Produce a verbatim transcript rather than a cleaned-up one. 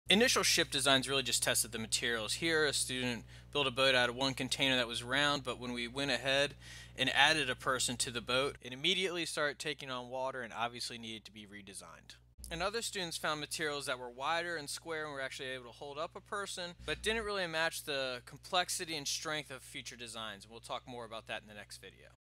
Initial ship designs really just tested the materials. Here, a student built a boat out of one container that was round, but when we went ahead and added a person to the boat, it immediately started taking on water and obviously needed to be redesigned. And other students found materials that were wider and square and were actually able to hold up a person, but didn't really match the complexity and strength of future designs. We'll talk more about that in the next video.